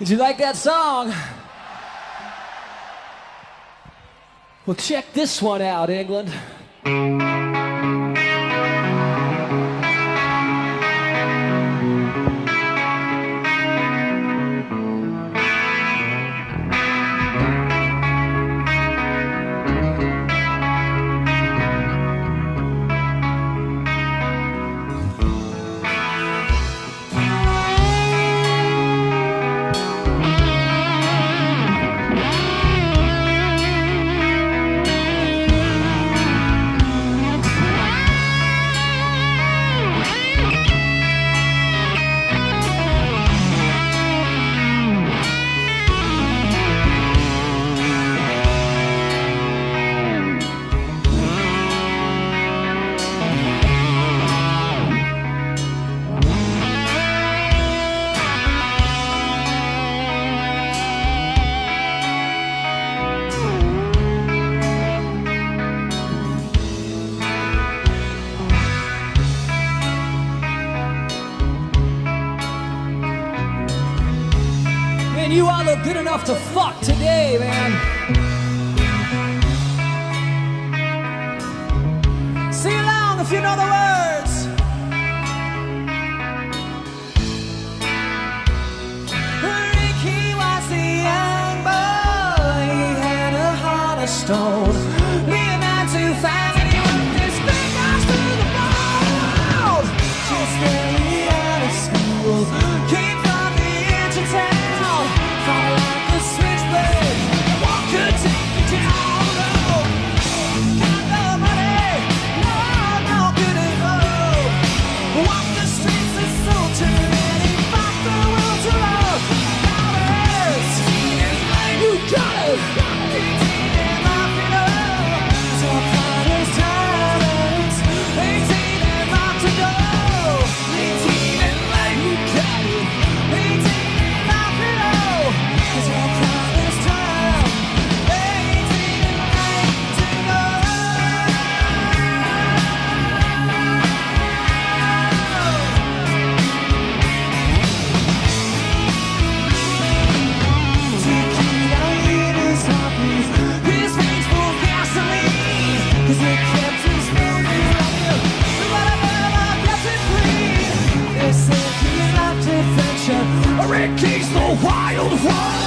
Did you like that song? Well, check this one out, England. You all look good enough to fuck today, man. Sing along if you know the words. Ricky was a young boy. He had a heart of stone. Being man too fast, and he worked his fingers through the bone. Just barely out of school. Came from the edge of town. Fire like a switchblade, what could take you down the road? Got no money, no good at all. Walk the streets of Sultan and he fought the world to love. Now it's you got it. And I feel so far as time is 18 and not to go. 18 and like you got it. 18 and I feel. Cause your promised time, 18 and right to go. Tequila in his hobbies, his face full of gasoline. Cause it kept his moving running. So whatever kept it clean. They said he loved adventure, Ricky's the wild one.